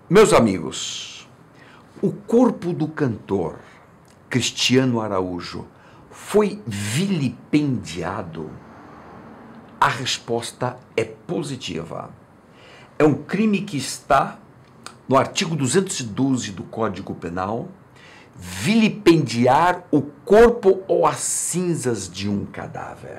Meus amigos, o corpo do cantor Cristiano Araújo foi vilipendiado? A resposta é positiva. É um crime que está no artigo 212 do Código Penal, vilipendiar o corpo ou as cinzas de um cadáver.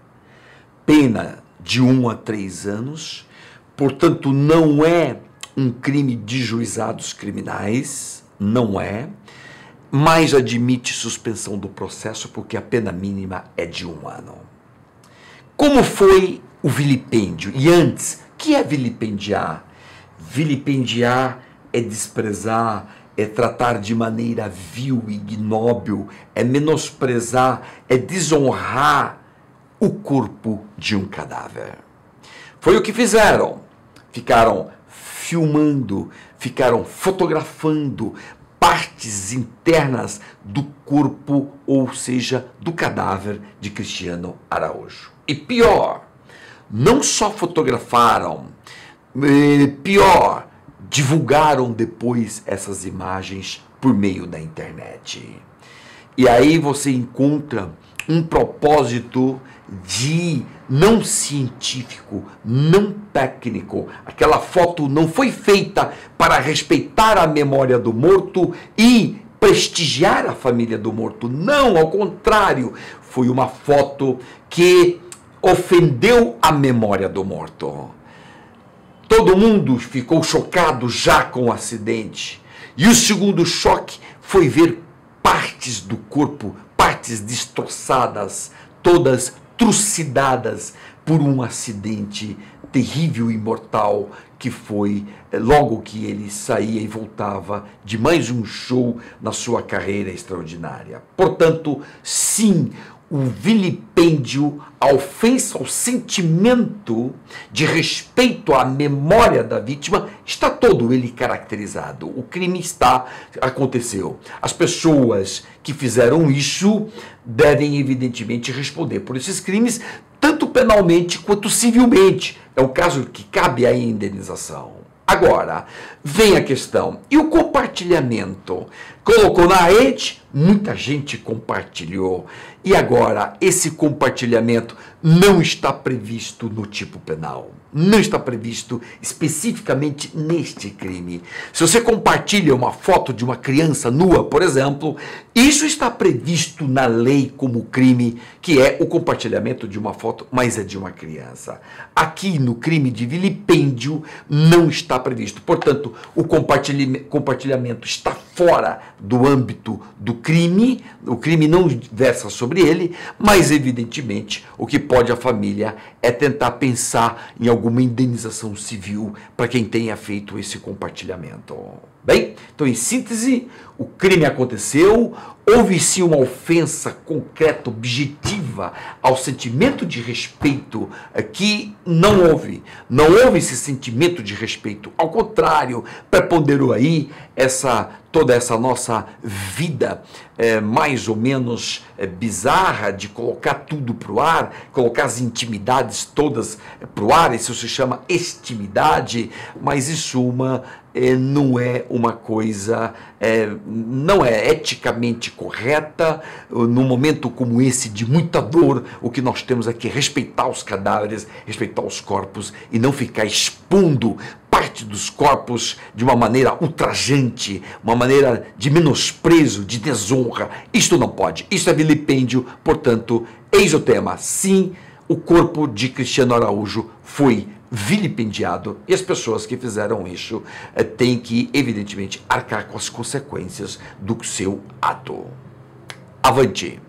Pena de 1 a 3 anos, portanto não é um crime de juizados criminais, não é, mas admite suspensão do processo porque a pena mínima é de 1 ano. Como foi o vilipêndio? E antes, o que é vilipendiar? Vilipendiar é desprezar, é tratar de maneira vil e ignóbil, é menosprezar, é desonrar o corpo de um cadáver. Foi o que fizeram. Ficaram filmando, ficaram fotografando partes internas do corpo, ou seja, do cadáver de Cristiano Araújo. E pior, não só fotografaram, pior, divulgaram depois essas imagens por meio da internet. E aí você encontra um propósito de não científico, não técnico. Aquela foto não foi feita para respeitar a memória do morto e prestigiar a família do morto. Não, ao contrário, foi uma foto que ofendeu a memória do morto. Todo mundo ficou chocado já com o acidente. E o segundo choque foi ver partes do corpo, partes destroçadas, todas trucidadas por um acidente terrível e mortal que foi logo que ele saía e voltava de mais um show na sua carreira extraordinária. Portanto, sim, o vilipêndio, a ofensa ao sentimento de respeito à memória da vítima, está todo ele caracterizado. O crime aconteceu. As pessoas que fizeram isso devem evidentemente responder por esses crimes, tanto penalmente quanto civilmente. É o caso que cabe a indenização. Agora, vem a questão, e o compartilhamento? Colocou na rede, muita gente compartilhou, e agora esse compartilhamento não está previsto no tipo penal, não está previsto especificamente neste crime. Se você compartilha uma foto de uma criança nua, por exemplo, isso está previsto na lei como crime, que é o compartilhamento de uma foto, mas é de uma criança. Aqui no crime de vilipêndio não está previsto. Portanto, o compartilhamento está fora do âmbito do crime, o crime não versa sobre ele, mas evidentemente o que pode a família é tentar pensar em alguma indenização civil para quem tenha feito esse compartilhamento. Bem, então em síntese, o crime aconteceu, houve sim uma ofensa concreta, objetiva ao sentimento de respeito que não houve esse sentimento de respeito, ao contrário, preponderou aí toda essa nossa vida mais ou menos bizarra de colocar tudo para o ar, colocar as intimidades todas para o ar, isso se chama extimidade, mas em suma não é uma coisa, não é eticamente correta. Num momento como esse de muita dor, o que nós temos é que respeitar os cadáveres, respeitar os corpos e não ficar expondo parte dos corpos de uma maneira ultrajante, uma maneira de menosprezo, de desonra. Isto não pode, isso é vilipêndio. Portanto, eis o tema: sim, o corpo de Cristiano Araújo foi vilipendiado e as pessoas que fizeram isso têm que, evidentemente, arcar com as consequências do seu ato. Avante!